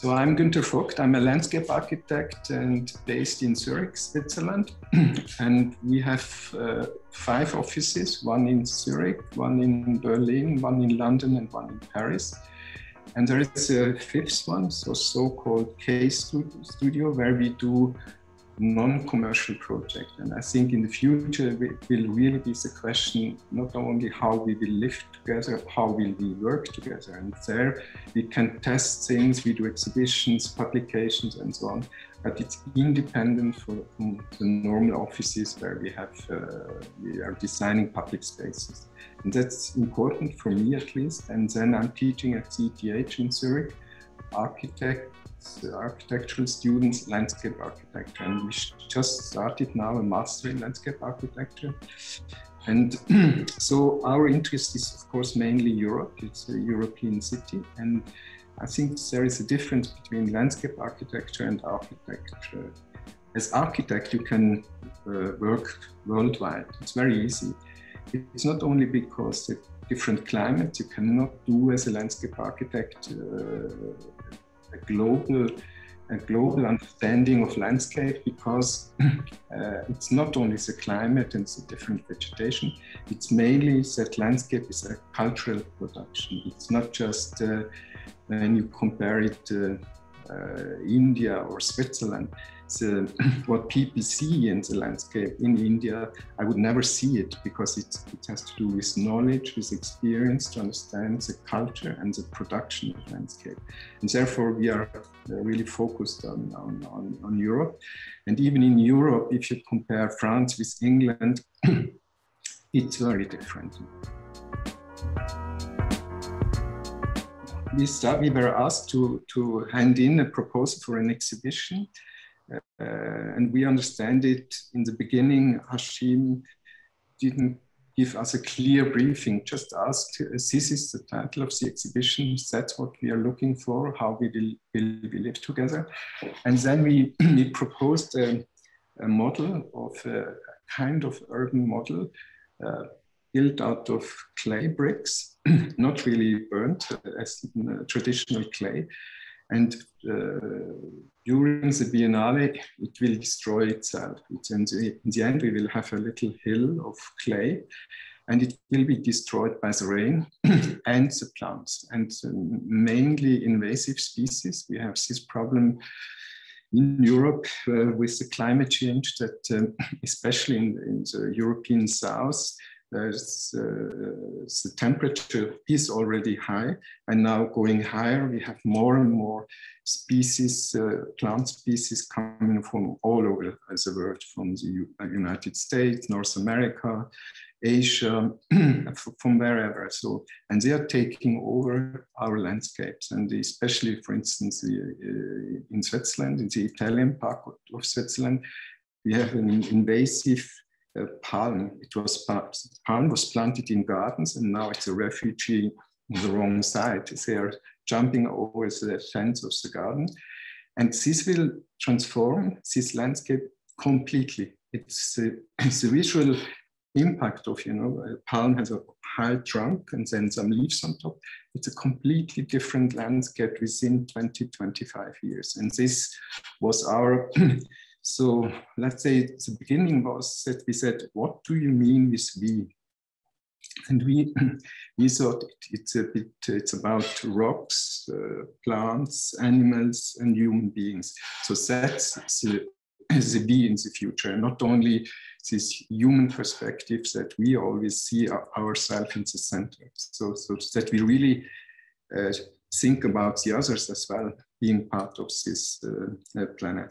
So I'm Günther Vogt. I'm a landscape architect and based in Zurich, Switzerland. And we have 5 offices, one in Zurich, one in Berlin, one in London, and one in Paris. And there is a 5th one, so-called K Studio, where we do non-commercial project. And I think in the future it will really be the question not only how we will live together, how will we work together. And there we can test things, we do exhibitions, publications and so on, but it's independent from the normal offices where we are designing public spaces. And that's important for me at least. And then I'm teaching at CETH in Zurich, architectural students, landscape architecture, and we just started now a master in landscape architecture. And so our interest is of course mainly Europe. It's a European city, and I think there is a difference between landscape architecture and architecture. As architect you can work worldwide. It's very easy. It's not only because the different climates, you cannot do as a landscape architect a global understanding of landscape, because it's not only the climate and the different vegetation, it's mainly that landscape is a cultural production. It's not just when you compare it to India or Switzerland. What people see in the landscape in India, I would never see it, because it has to do with knowledge, with experience, to understand the culture and the production of landscape. And therefore we are really focused on Europe. And even in Europe, if you compare France with England, it's very different. We were asked to hand in a proposal for an exhibition. And we understand it in the beginning, Hashim didn't give us a clear briefing, just asked, this is the title of the exhibition, that's what we are looking for, how we will live together. And then we proposed a model of a kind of urban model built out of clay bricks, not really burnt as traditional clay. And during the Biennale, it will destroy itself. In the end, we will have a little hill of clay, and it will be destroyed by the rain and the plants, and mainly invasive species. We have this problem in Europe with the climate change that, especially in the European south, the temperature is already high, and now going higher, we have more and more species, plant species coming from all over the world, from the United States, North America, Asia, from wherever. So, and they are taking over our landscapes, and especially, for instance, in Switzerland, in the Italian part of Switzerland, we have an invasive palm. Palm was planted in gardens, and now it's a refugee on the wrong side. They are jumping over the fence of the garden, and this will transform this landscape completely. It's the visual impact of, a palm has a high trunk and then some leaves on top. It's a completely different landscape within 20-25 years, and this was our so let's say the beginning was that we said, what do you mean with we? And we thought it's about rocks, plants, animals, and human beings. So that's the we in the future, not only this human perspective that we always see ourselves in the center. So that we really think about the others as well, being part of this planet.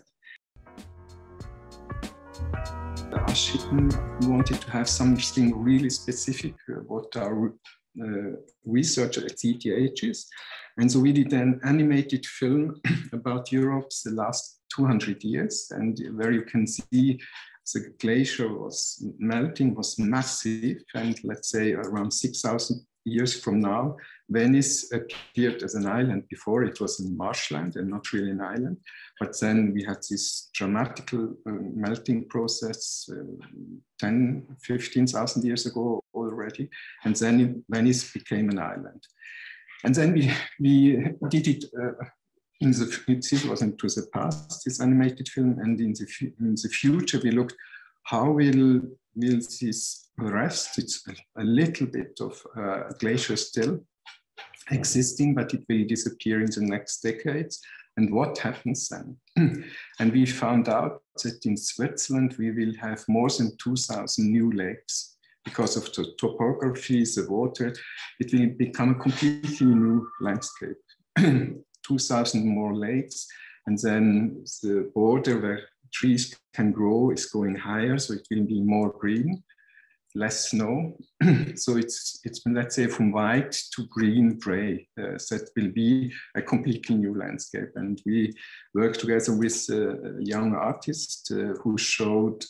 Hashim wanted to have something really specific what our research at CETH is. And so we did an animated film about Europe the last 200 years, and where you can see the glacier was melting, was massive, and let's say around 6,000 years from now, Venice appeared as an island. Before it was a marshland and not really an island. But then we had this dramatical melting process 10, 15,000 years ago already. And then Venice became an island. And then we did it this was into the past, this animated film, and in the future we looked how will this rest. It's a little bit of glacier still existing, but it will disappear in the next decades. And what happens then? And we found out that in Switzerland we will have more than 2,000 new lakes because of the topography, the water. It will become a completely new landscape. 2,000 more lakes, and then the border where trees can grow is going higher, so it will be more green, less snow. So it's let's say from white to green gray. That will be a completely new landscape. And we work together with a young artist who showed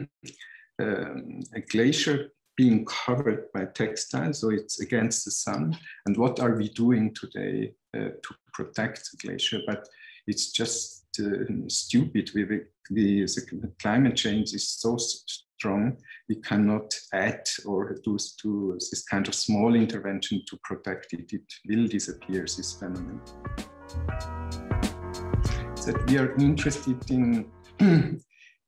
a glacier being covered by textiles, so it's against the sun. And what are we doing today to protect the glacier? But it's just stupid. The climate change is so strong, we cannot add or do this kind of small intervention to protect it. It will disappear, this phenomenon. That we are interested in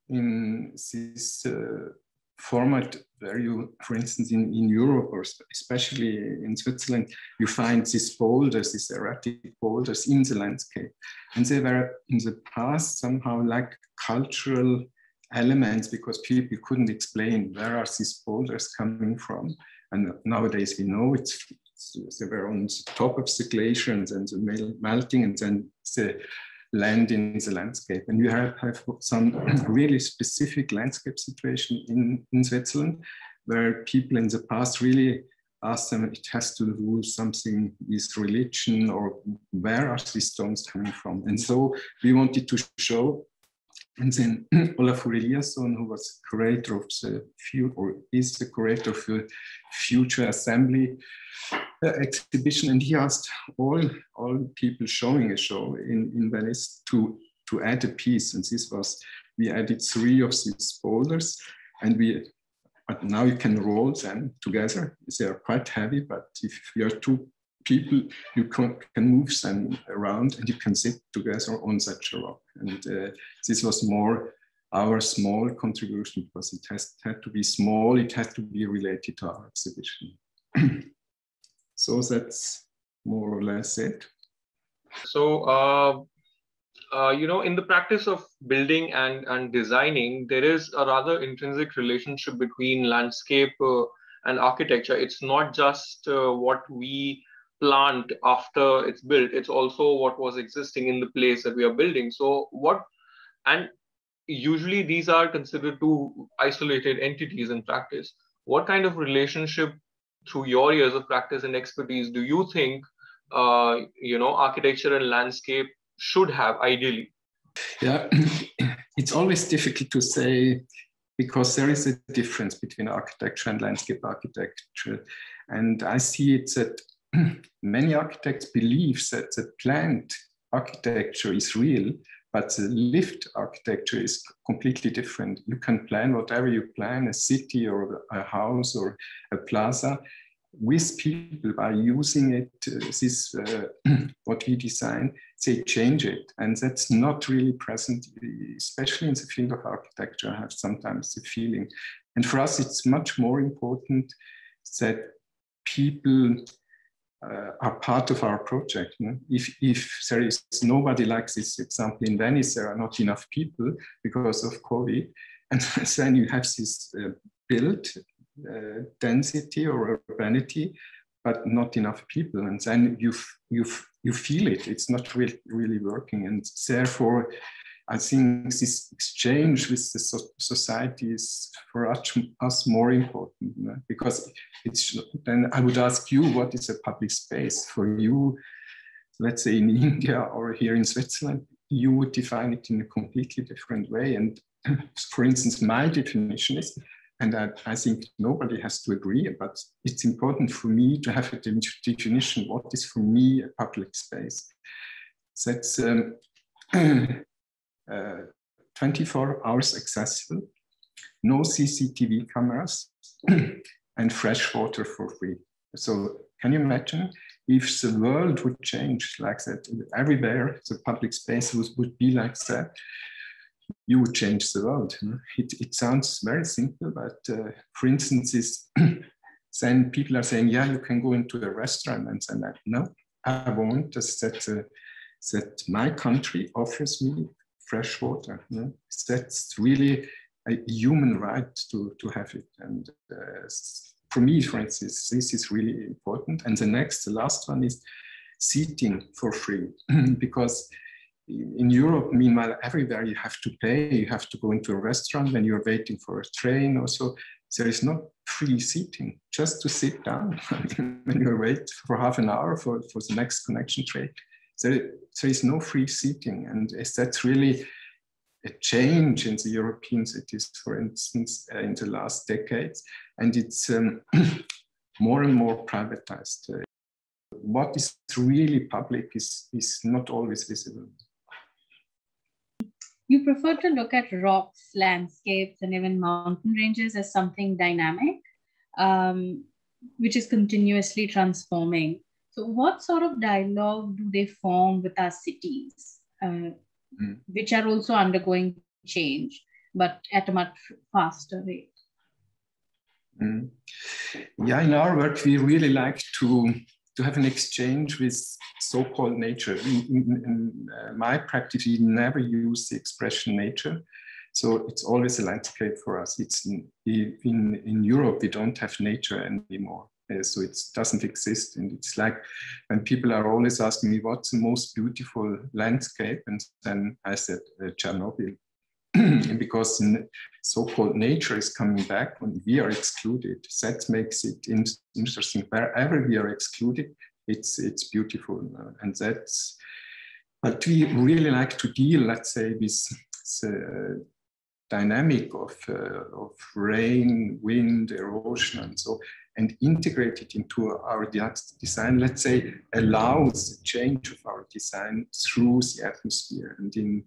this format where you, for instance, in Europe or especially in Switzerland, you find these boulders, these erratic boulders in the landscape. And they were in the past somehow like cultural elements because people couldn't explain where are these boulders coming from. And nowadays we know they were on the top of the glacier and then the melting and then the land in the landscape. And you have some really specific landscape situation in Switzerland where people in the past really asked them, it has to do something with religion or where are these stones coming from? And so we wanted to show, and then Olafur Eliasson, who was curator of the is the curator of the Future Assembly exhibition, and he asked all people showing a show in Venice to add a piece, and this was, we added 3 of these boulders, and but now you can roll them together. They are quite heavy, but if you are 2 people, you can move them around and you can sit together on such a rock. And this was more our small contribution because it had to be small, it had to be related to our exhibition. So that's more or less it. So, in the practice of building and designing, there is a rather intrinsic relationship between landscape and architecture. It's not just what we plant after it's built, it's also what was existing in the place that we are building. So and usually these are considered 2 isolated entities in practice. What kind of relationship through your years of practice and expertise do you think architecture and landscape should have ideally? Yeah, it's always difficult to say because there is a difference between architecture and landscape architecture. And I see it that many architects believe that the planned architecture is real, but the lived architecture is completely different. You can plan whatever you plan, a city or a house or a plaza, with people by using it, what we design, they change it. And that's not really present, especially in the field of architecture, I have sometimes the feeling. And for us, it's much more important that people are part of our project. You know? If there is nobody like this example in Venice, there are not enough people because of COVID, and then you have this built density or urbanity, but not enough people, and then you feel it. It's not really working, and therefore, I think this exchange with the society is for us more important, you know? Because it's, then I would ask you, what is a public space for you? Let's say in India or here in Switzerland, you would define it in a completely different way. And for instance, my definition is, and I think nobody has to agree, but it's important for me to have a definition. What is for me a public space? That's 24 hours accessible, no CCTV cameras, and fresh water for free. So can you imagine if the world would change like that, everywhere the public space would be like that, you would change the world. It sounds very simple, but for instance, then people are saying, yeah, you can go into a restaurant and say, no, I won't. That my country offers me fresh water. That's really a human right to have it. And for me, for instance, this is really important. And the last one is seating for free, because in Europe, meanwhile, everywhere you have to pay. You have to go into a restaurant when you're waiting for a train or so. There is no free seating, just to sit down when you wait for half an hour for the next connection train. There is no free seating. And that's really a change in the European cities, for instance, in the last decades. And it's more and more privatized. What is really public is not always visible. You prefer to look at rocks, landscapes, and even mountain ranges as something dynamic, which is continuously transforming. So what sort of dialogue do they form with our cities, which are also undergoing change, but at a much faster rate? Yeah, in our work, we really like to have an exchange with so-called nature. In my practice, we never use the expression nature. So it's always a landscape for us. It's in Europe, we don't have nature anymore. So it doesn't exist. And it's like when people are always asking me, what's the most beautiful landscape? And then I said, Chernobyl. Because so-called nature is coming back when we are excluded. That makes it interesting. Wherever we are excluded, it's beautiful. And that's, but we really like to deal, let's say, with the dynamic of rain, wind, erosion, and so, and integrate it into our design, let's say, allows the change of our design through the atmosphere. And in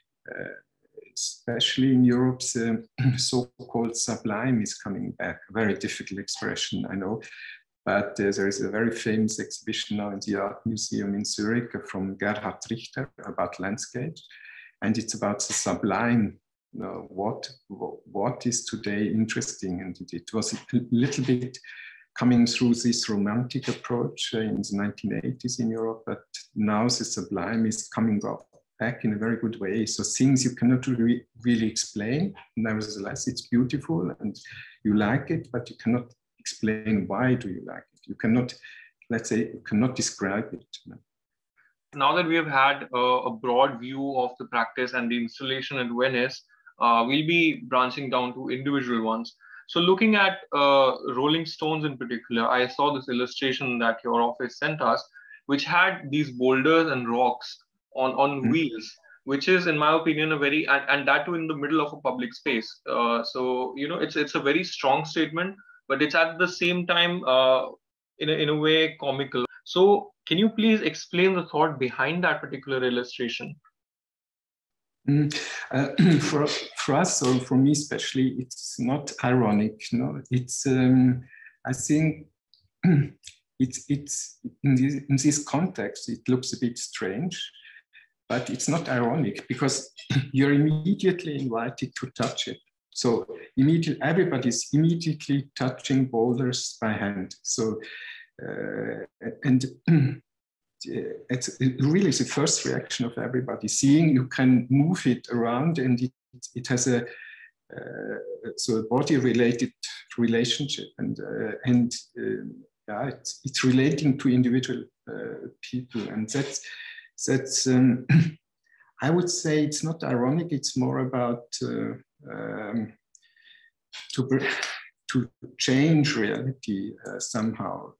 especially in Europe, the so-called sublime is coming back. A very difficult expression, I know. But there is a very famous exhibition now in the Art Museum in Zurich from Gerhard Richter about landscapes. And it's about the sublime. What is today interesting? And it was a little bit coming through this romantic approach in the 1980s in Europe. But now the sublime is coming back in a very good way. So things you cannot really explain. Nevertheless, it's beautiful and you like it, but you cannot explain why do you like it. You cannot, let's say, you cannot describe it. Now that we have had a broad view of the practice and the installation at Venice, we'll be branching down to individual ones. So looking at Rolling Stones in particular, I saw this illustration that your office sent us, which had these boulders and rocks on wheels, which is, in my opinion, a very, and that too in the middle of a public space. So, you know, it's a very strong statement, but it's at the same time, in a way, comical. So can you please explain the thought behind that particular illustration? For us, or for me especially, it's not ironic. No, it's I think it's in this context, it looks a bit strange, but it's not ironic because you're immediately invited to touch it. So everybody's immediately touching boulders by hand. So and it's really the first reaction of everybody, seeing you can move it around, and it has a body-related relationship, and yeah, it's relating to individual people, and that's I would say it's not ironic. It's more about to change reality somehow.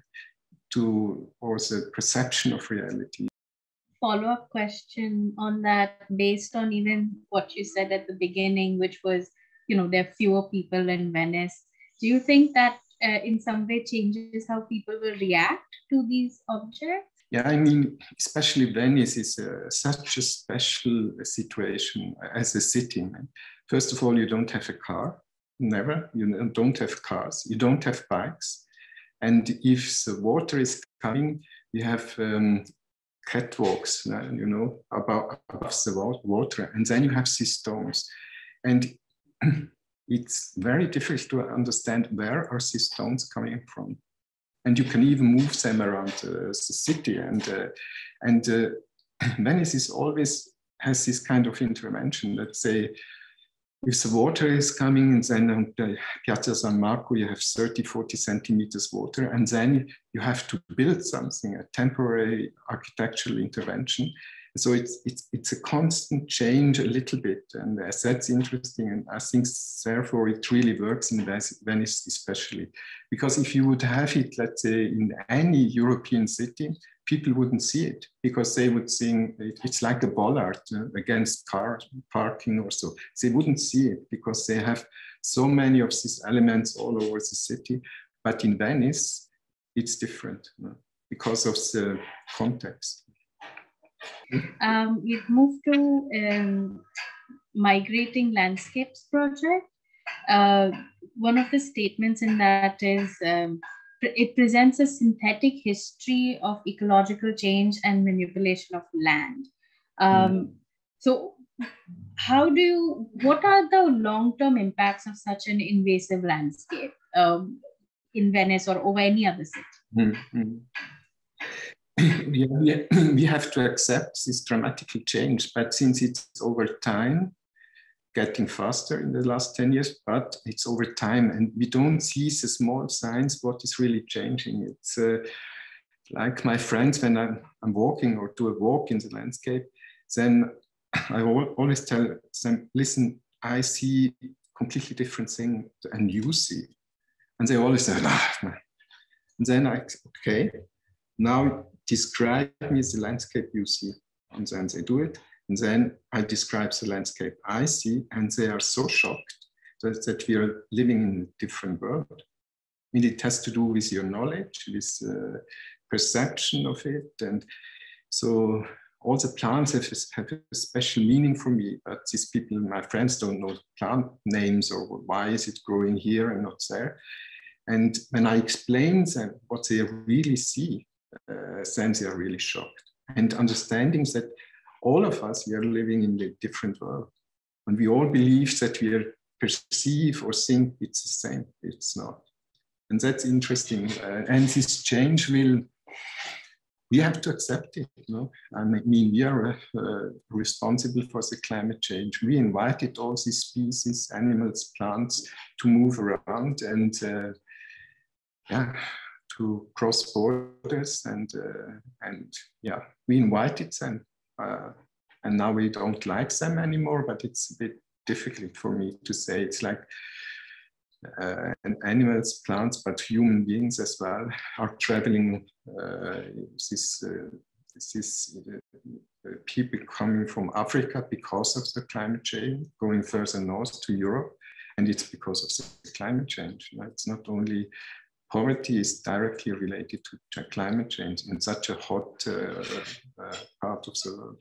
Or the perception of reality. Follow-up question on that, based on even what you said at the beginning, which was, you know, there are fewer people in Venice. Do you think that in some way changes how people will react to these objects? Yeah, I mean, especially Venice is such a special situation as a city. First of all, you don't have a car, never. You don't have cars. You don't have bikes. And if the water is coming, we have catwalks, you know, above the water, and then you have these stones. And it's very difficult to understand where are these stones coming from. And you can even move them around the city. And Venice is always has this kind of intervention. Let's say if the water is coming, and then on the Piazza San Marco, you have 30, 40 centimeters water, and then you have to build something, a temporary architectural intervention. So it's a constant change a little bit, and that's interesting. And I think therefore it really works in Venice especially, because if you would have it, let's say, in any European city, people wouldn't see it because they would think it's like a bollard against car parking or so. They wouldn't see it because they have so many of these elements all over the city. But in Venice, it's different because of the context. We've moved to Migrating Landscapes project. One of the statements in that is it presents a synthetic history of ecological change and manipulation of land. So what are the long-term impacts of such an invasive landscape in Venice or over any other city? We have to accept this dramatic change, but since it's over time, getting faster in the last 10 years, but it's over time, and we don't see the small signs what is really changing. It's like my friends, when I'm walking or do a walk in the landscape, then I always tell them, listen, I see completely different thing and you see. And they always say, and then okay, now describe me the landscape you see. And then they do it. And then I describe the landscape I see, and they are so shocked that we are living in a different world. I mean, it has to do with your knowledge, with perception of it. And so all the plants have a special meaning for me, but these people, my friends, don't know plant names or why is it growing here and not there. And when I explain them what they really see, then they are really shocked. And understanding that all of us, we are living in a different world. And we all believe that we perceive or think it's the same. It's not. And that's interesting. And this change we have to accept it. You know? I mean, we are responsible for the climate change. We invited all these species, animals, plants to move around and to cross borders. And we invited them. And now we don't like them anymore, but it's a bit difficult for me to say. It's like animals, plants, but human beings as well are traveling. People coming from Africa because of the climate change, going further north to Europe, and it's because of the climate change. It's not only poverty is directly related to climate change in such a hot part of the world.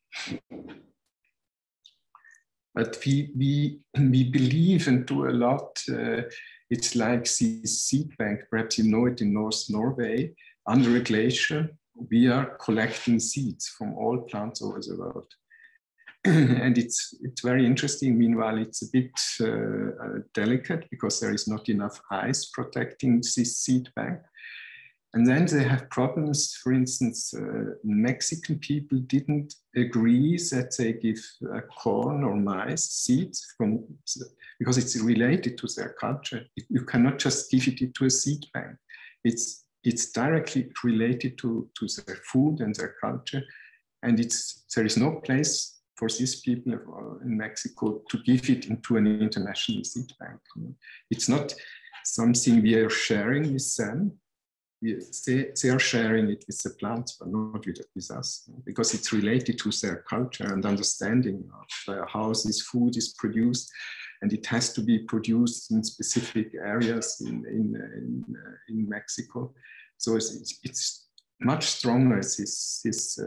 But we believe and do a lot. It's like the seed bank, perhaps you know it in North Norway, under a glacier, we are collecting seeds from all plants over the world. And it's very interesting. Meanwhile, it's a bit delicate because there is not enough ice protecting this seed bank. And then they have problems. For instance, Mexican people didn't agree that they give corn or maize seeds because it's related to their culture. You cannot just give it to a seed bank. It's directly related to their food and their culture. And there is no place for these people in Mexico to give it into an international seed bank. It's not something we are sharing with them. They are sharing it with the plants, but not with us, because it's related to their culture and understanding of how this food is produced. And it has to be produced in specific areas in Mexico. So it's much stronger, this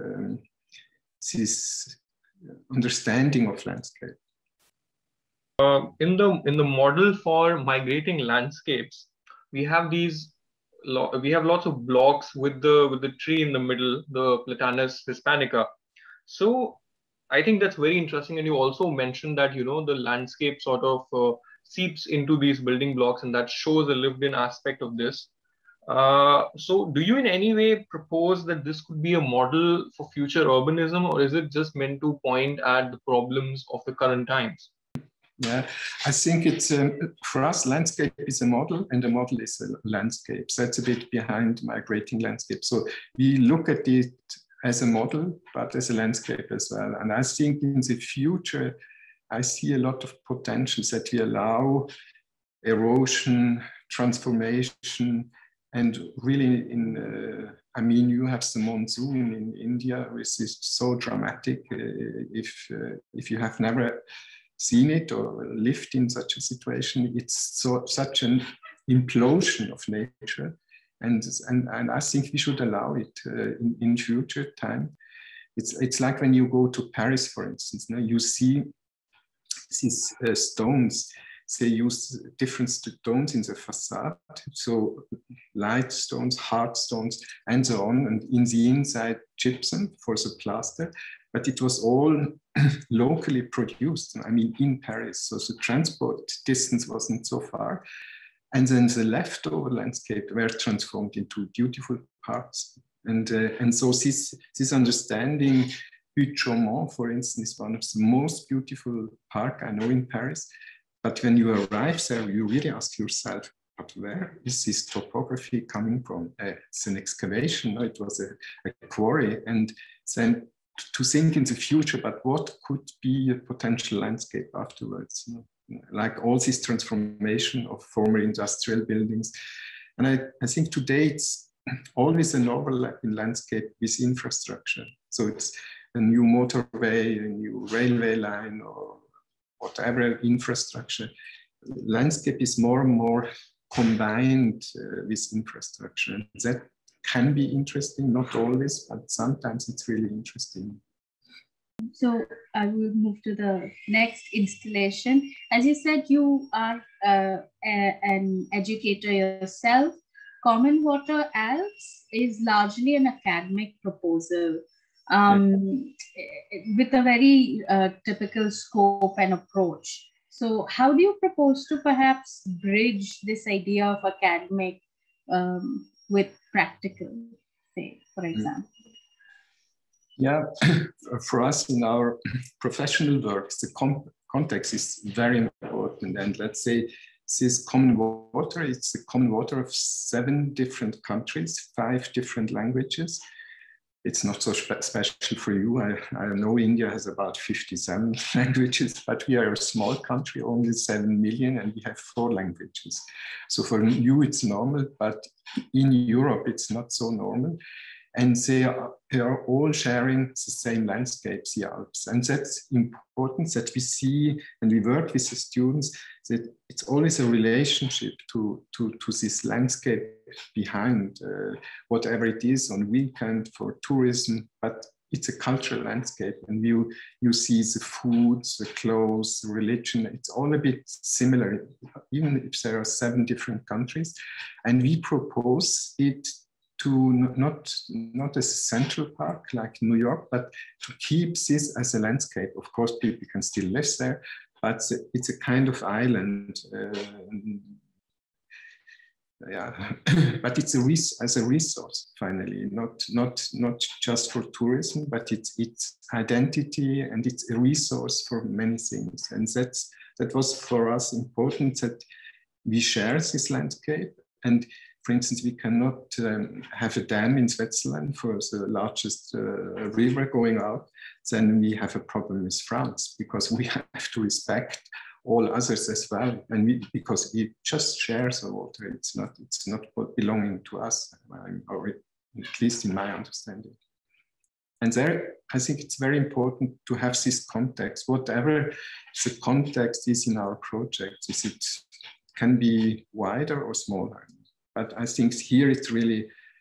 understanding of landscape. In the model for migrating landscapes, we have these we have lots of blocks with the tree in the middle, the Platanus hispanica. So I think that's very interesting. And you also mentioned that, you know, the landscape sort of seeps into these building blocks, and that shows a lived-in aspect of this. So do you in any way propose that this could be a model for future urbanism, or is it just meant to point at the problems of the current times? Yeah, I think it's, for us, landscape is a model and a model is a landscape. So that's a bit behind migrating landscape. So we look at it as a model, but as a landscape as well. And I think in the future, I see a lot of potentials that we allow erosion, transformation, and really I mean, you have the monsoon in India, which is so dramatic. If you have never seen it or lived in such a situation, it's such an implosion of nature. And I think we should allow it in future time. It's like when you go to Paris, for instance, now you see these stones. They use different stones in the facade, so light stones, hard stones, and so on, and in the inside gypsum for the plaster. But it was all locally produced, I mean, in Paris. So the transport distance wasn't so far. And then the leftover landscape were transformed into beautiful parks. And so this understanding, Butte Chaumont, for instance, is one of the most beautiful parks I know in Paris. But when you arrive there, you really ask yourself, but where is this topography coming from? It's an excavation, no? It was a quarry. And then to think in the future, but what could be a potential landscape afterwards? You know? Like all this transformation of former industrial buildings. And I think today it's always an overlap in landscape with infrastructure. So it's a new motorway, a new railway line, or whatever infrastructure. Landscape is more and more combined with infrastructure. That can be interesting, not always, but sometimes it's really interesting. So I will move to the next installation. As you said, you are an educator yourself. Common Water Alps is largely an academic proposal with a very typical scope and approach. So how do you propose to perhaps bridge this idea of academic with practical, say, for example? Yeah, for us in our professional work, the context is very important. And let's say this common water, it's the common water of 7 different countries, 5 different languages. It's not so special for you. I know India has about 57 languages, but we are a small country, only 7 million, and we have 4 languages. So for you, it's normal, but in Europe, it's not so normal. And they are all sharing the same landscapes, the Alps. And that's important that we see, and we work with the students, that it's always a relationship to this landscape behind, whatever it is on weekend for tourism, but it's a cultural landscape. And you see the foods, the clothes, the religion, it's all a bit similar, even if there are 7 different countries. And we propose it to not as a central park like New York, but to keep this as a landscape. Of course, people can still live there, but it's a kind of island. Yeah, but it's as a resource, finally, not just for tourism, but it's identity, and it's a resource for many things. And that was for us important, that we share this landscape. And for instance, we cannot have a dam in Switzerland for the largest river going out. Then we have a problem with France, because we have to respect all others as well. And because we just share the water, it's not belonging to us, or at least in my understanding. And there, I think it's very important to have this context, whatever the context is in our project. It can be wider or smaller. But I think here it's really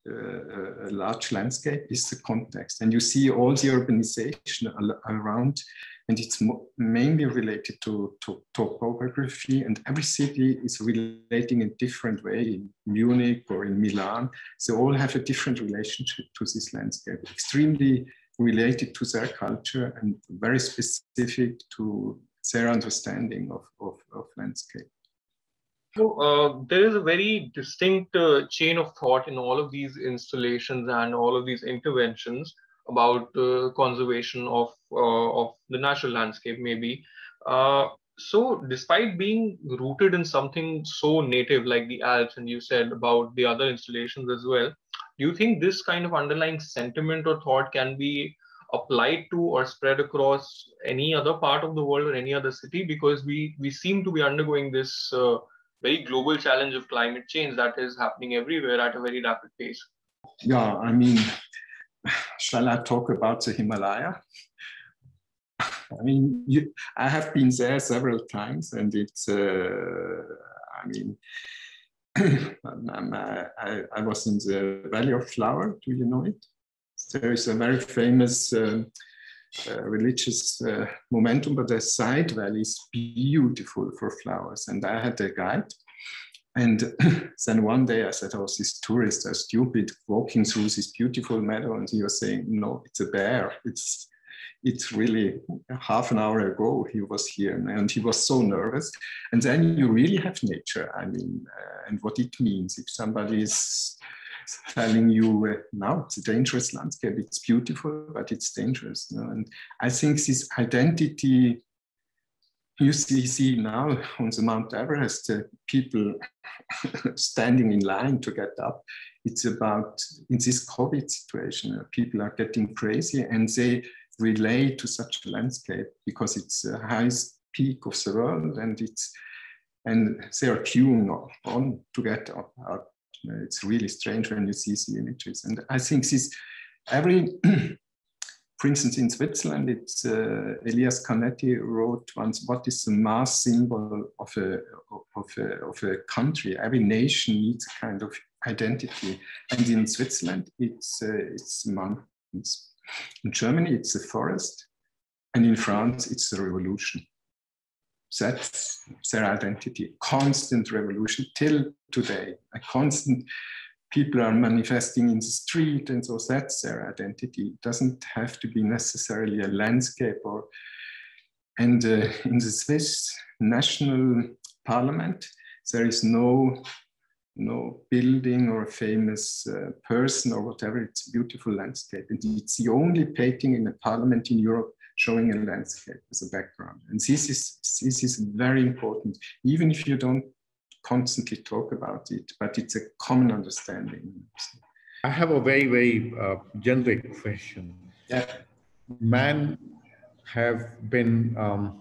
a large landscape is the context. And you see all the urbanization around, and it's mainly related to topography, and every city is relating in a different way in Munich or in Milan. So all have a different relationship to this landscape, extremely related to their culture and very specific to their understanding of landscape. So there is a very distinct chain of thought in all of these installations and all of these interventions about conservation of the natural landscape, maybe. So despite being rooted in something so native like the Alps, and you said about the other installations as well, do you think this kind of underlying sentiment or thought can be applied to or spread across any other part of the world or any other city? Because we seem to be undergoing this very global challenge of climate change that is happening everywhere at a very rapid pace. Yeah, I mean, shall I talk about the Himalaya? I mean, I have been there several times, and it's, I mean, I was in the Valley of Flower. Do you know it? There is a very famous religious momentum, but the side valley is beautiful for flowers. And I had a guide, and then one day I said, "Oh, these tourists are stupid walking through this beautiful meadow." And he was saying, "No, it's a bear. It's really half an hour ago he was here," and he was so nervous. And then you really have nature. I mean, and what it means if somebody is telling you now it's a dangerous landscape, it's beautiful, but it's dangerous. You know? And I think this identity you see now on the Mount Everest, people standing in line to get up. It's about, in this COVID situation, people are getting crazy and they relate to such a landscape because it's the highest peak of the world, and they are queuing on to get up. It's really strange when you see the images. And I think this for instance, in Switzerland, it's Elias Canetti wrote once, what is the mass symbol of a country? Every nation needs a kind of identity. And in Switzerland, it's mountains. In Germany, it's the forest. And in France, it's the revolution. That's their identity, constant revolution till today, a constant, people are manifesting in the street, and so that's their identity. It doesn't have to be necessarily a landscape and in the Swiss national parliament, there is no building or a famous person or whatever, it's a beautiful landscape. And it's the only painting in a parliament in Europe showing a landscape as a background. And this is very important, even if you don't constantly talk about it, but it's a common understanding. I have a very, very generic question. Yeah. Man have been,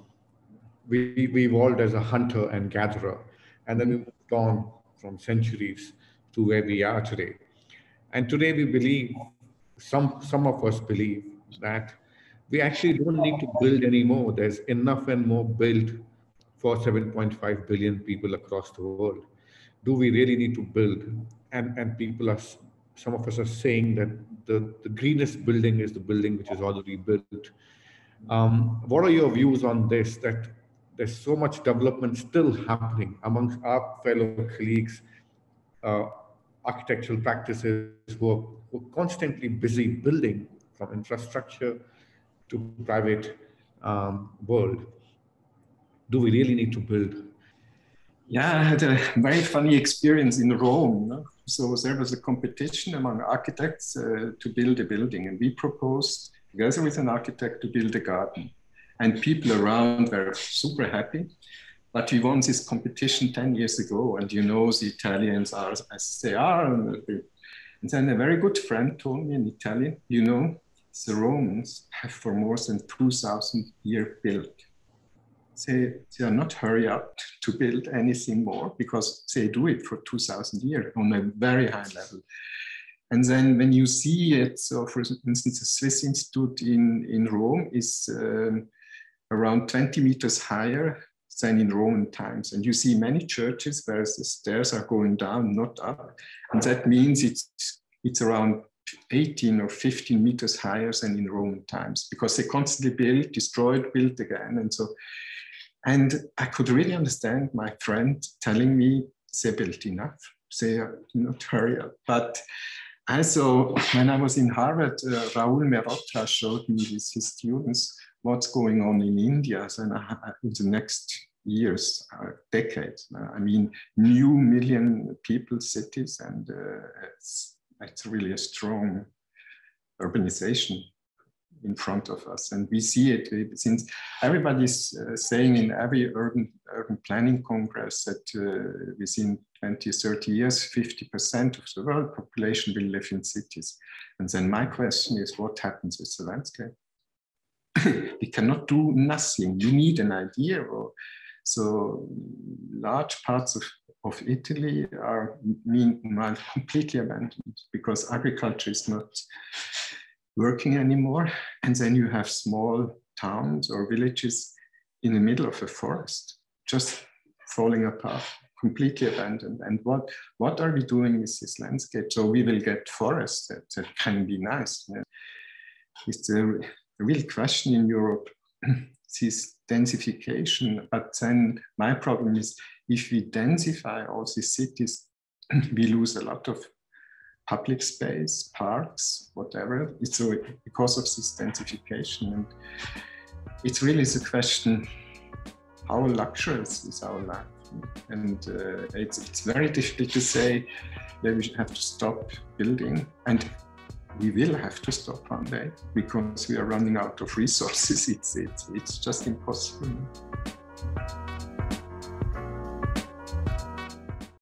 we evolved as a hunter and gatherer, and then we moved on from centuries to where we are today. And today we believe, some of us believe that we actually don't need to build anymore. There's enough and more built for 7.5 billion people across the world. Do we really need to build? And people are, some of us are saying that the greenest building is the building which is already built. What are your views on this, that there's so much development still happening amongst our fellow colleagues, architectural practices who are constantly busy building from infrastructure to private world? Do we really need to build? Yeah, I had a very funny experience in Rome. No? So there was a competition among architects to build a building, and we proposed, together with an architect, to build a garden. And people around were super happy. But we won this competition 10 years ago, and you know the Italians are as they are. And then a very good friend told me in Italian, you know, the Romans have for more than 2,000 years built. They are not hurry up to build anything more because they do it for 2,000 years on a very high level. And then when you see it, so for instance, the Swiss Institute in Rome is around 20 meters higher than in Roman times. And you see many churches where the stairs are going down, not up. And that means it's it's around 18 or 15 meters higher than in Roman times, because they constantly built, destroyed, built again. And so, and I could really understand my friend telling me they built enough, they are not hurry up. But also, when I was in Harvard, Raul Merotra showed me with his students what's going on in India in the next years, decades. I mean, new million people, cities, and it's really a strong urbanization in front of us. And we see it since everybody's saying in every urban planning congress that within 20, 30 years, 50% of the world population will live in cities. And then my question is, what happens with the landscape? We cannot do nothing. You need an idea. So large parts of Italy are meanwhile completely abandoned because agriculture is not working anymore. And then you have small towns or villages in the middle of a forest, just falling apart, completely abandoned. And what are we doing with this landscape? So we will get forests that can be nice. It's a real question in Europe, this densification. But then my problem is, if we densify all these cities, we lose a lot of public space, parks, whatever. It's because of this densification. And it's really the question, how luxurious is our life? And it's very difficult to say that we have to stop building. And we will have to stop one day because we are running out of resources. It's just impossible.